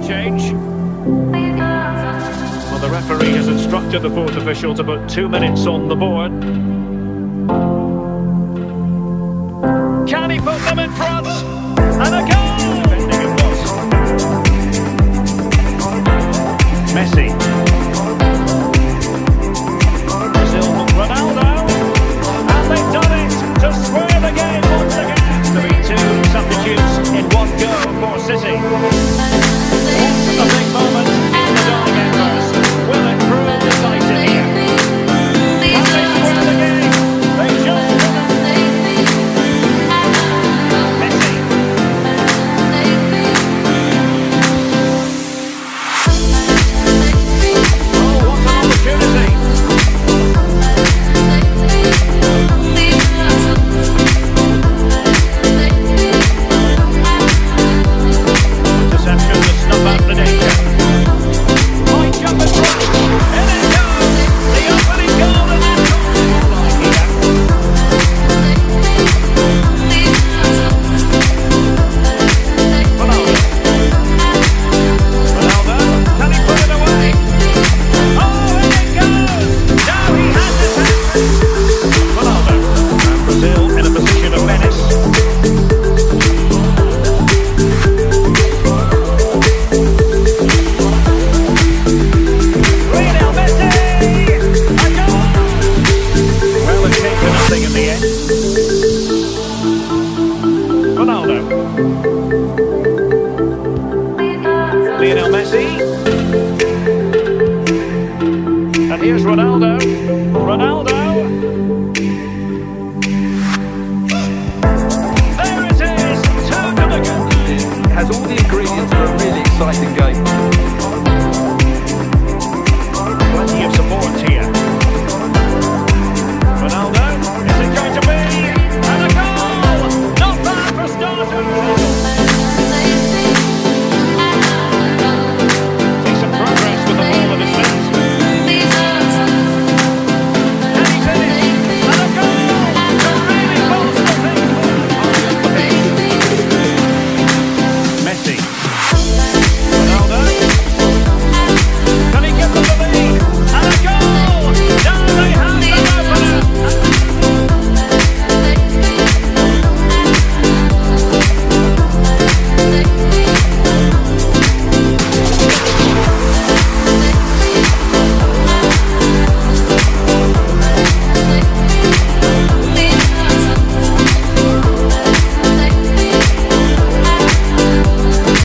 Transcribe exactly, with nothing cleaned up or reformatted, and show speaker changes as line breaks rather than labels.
change. Well, the referee has instructed the fourth official to put two minutes on the board. Can he put them in front? And a goal! Defending it was. Messi. Brazil from Ronaldo. And they've done it to square the game once again. There'll be two substitutes in one go for City. A big moment in the dark embers. Will it prove decisive here? Can they square the game? They just Messi. Oh, what an opportunity. Interception to snuff out the danger. Might jump and run. In it goes. The opening goal and that's all like here. Ronaldo. Ronaldo. Can he put it away? Oh, in it goes. Now he has his hand. Ronaldo. And Brazil in a position of menace. Lionel Messi! A goal! Well, it came to nothing in the end. Ronaldo. Lionel Messi. And here's Ronaldo. Ronaldo. There it is. Two to the good.
It has all the ingredients for a really exciting game.